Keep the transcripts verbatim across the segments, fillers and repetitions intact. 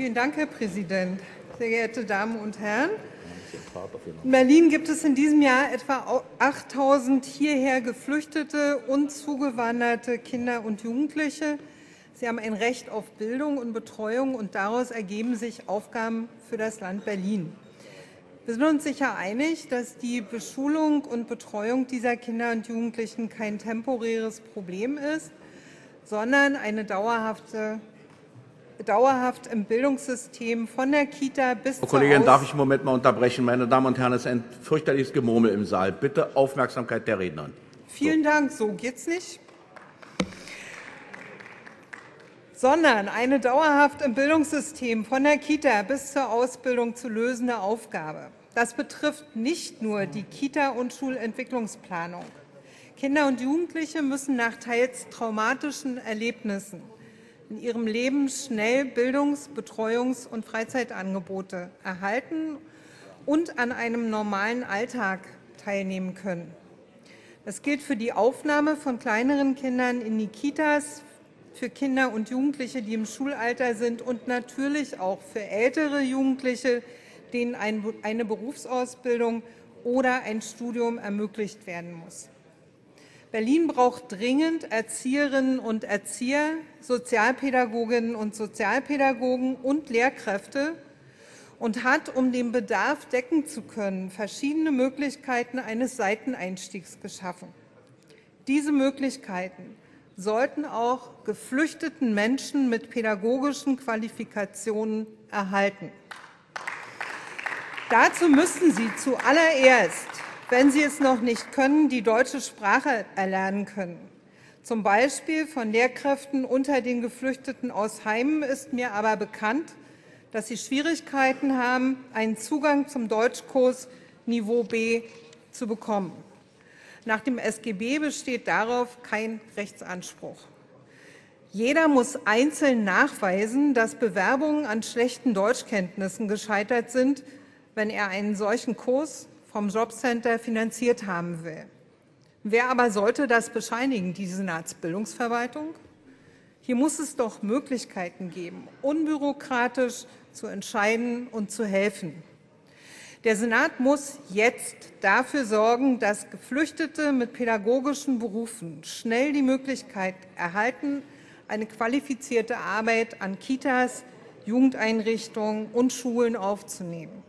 Vielen Dank, Herr Präsident. Sehr geehrte Damen und Herren, in Berlin gibt es in diesem Jahr etwa achttausend hierher geflüchtete und zugewanderte Kinder und Jugendliche. Sie haben ein Recht auf Bildung und Betreuung, und daraus ergeben sich Aufgaben für das Land Berlin. Wir sind uns sicher einig, dass die Beschulung und Betreuung dieser Kinder und Jugendlichen kein temporäres Problem ist, sondern eine dauerhafte dauerhaft im Bildungssystem von der Kita bis zur Frau Kollegin, darf ich einen Moment mal unterbrechen? Meine Damen und Herren, es ist ein fürchterliches Gemurmel im Saal. Bitte Aufmerksamkeit der Redner. Vielen Dank, so geht's nicht. Sondern eine dauerhaft im Bildungssystem von der Kita bis zur Ausbildung zu lösende Aufgabe. Das betrifft nicht nur die Kita- und Schulentwicklungsplanung. Kinder und Jugendliche müssen nach teils traumatischen Erlebnissen in ihrem Leben schnell Bildungs-, Betreuungs- und Freizeitangebote erhalten und an einem normalen Alltag teilnehmen können. Das gilt für die Aufnahme von kleineren Kindern in die Kitas, für Kinder und Jugendliche, die im Schulalter sind, und natürlich auch für ältere Jugendliche, denen eine Berufsausbildung oder ein Studium ermöglicht werden muss. Berlin braucht dringend Erzieherinnen und Erzieher, Sozialpädagoginnen und Sozialpädagogen und Lehrkräfte und hat, um den Bedarf decken zu können, verschiedene Möglichkeiten eines Seiteneinstiegs geschaffen. Diese Möglichkeiten sollten auch geflüchteten Menschen mit pädagogischen Qualifikationen erhalten. Dazu müssen sie zuallererst, wenn sie es noch nicht können, die deutsche Sprache erlernen können. Zum Beispiel von Lehrkräften unter den Geflüchteten aus Heimen ist mir aber bekannt, dass sie Schwierigkeiten haben, einen Zugang zum Deutschkurs Niveau B zu bekommen. Nach dem S G B besteht darauf kein Rechtsanspruch. Jeder muss einzeln nachweisen, dass Bewerbungen an schlechten Deutschkenntnissen gescheitert sind, wenn er einen solchen Kurs vom Jobcenter finanziert haben will. Wer aber sollte das bescheinigen? Die Senatsbildungsverwaltung? Hier muss es doch Möglichkeiten geben, unbürokratisch zu entscheiden und zu helfen. Der Senat muss jetzt dafür sorgen, dass Geflüchtete mit pädagogischen Berufen schnell die Möglichkeit erhalten, eine qualifizierte Arbeit an Kitas, Jugendeinrichtungen und Schulen aufzunehmen.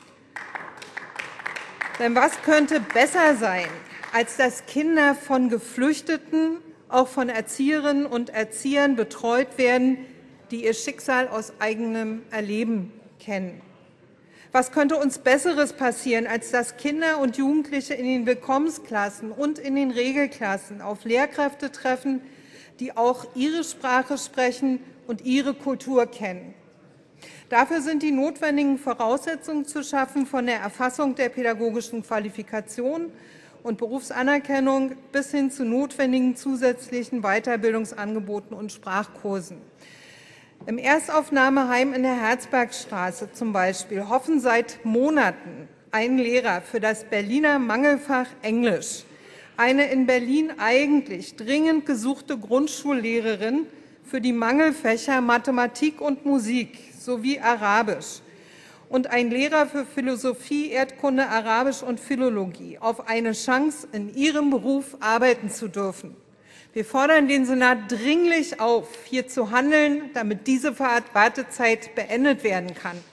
Denn was könnte besser sein, als dass Kinder von Geflüchteten, auch von Erzieherinnen und Erziehern betreut werden, die ihr Schicksal aus eigenem Erleben kennen? Was könnte uns Besseres passieren, als dass Kinder und Jugendliche in den Willkommensklassen und in den Regelklassen auf Lehrkräfte treffen, die auch ihre Sprache sprechen und ihre Kultur kennen? Dafür sind die notwendigen Voraussetzungen zu schaffen, von der Erfassung der pädagogischen Qualifikation und Berufsanerkennung bis hin zu notwendigen zusätzlichen Weiterbildungsangeboten und Sprachkursen. Im Erstaufnahmeheim in der Herzbergstraße zum Beispiel hoffen seit Monaten ein Lehrer für das Berliner Mangelfach Englisch, eine in Berlin eigentlich dringend gesuchte Grundschullehrerin für die Mangelfächer Mathematik und Musik sowie Arabisch und ein Lehrer für Philosophie, Erdkunde, Arabisch und Philologie auf eine Chance, in ihrem Beruf arbeiten zu dürfen. Wir fordern den Senat dringlich auf, hier zu handeln, damit diese Wartezeit beendet werden kann.